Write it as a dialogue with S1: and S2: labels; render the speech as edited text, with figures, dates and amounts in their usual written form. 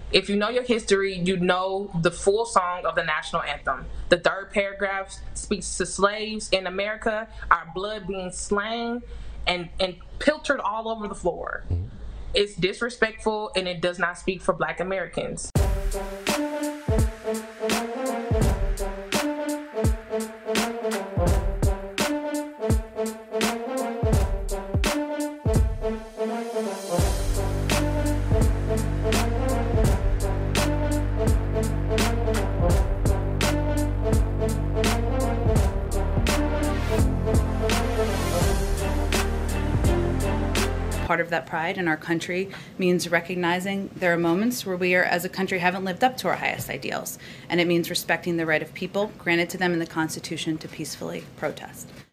S1: If you know your history, you know the full song of the national anthem. The third paragraph speaks to slaves in America, our blood being slain and pilchered all over the floor. It's disrespectful and it does not speak for Black Americans.
S2: Part of that pride in our country means recognizing there are moments where we are, as a country, haven't lived up to our highest ideals. And it means respecting the right of people granted to them in the Constitution to peacefully protest.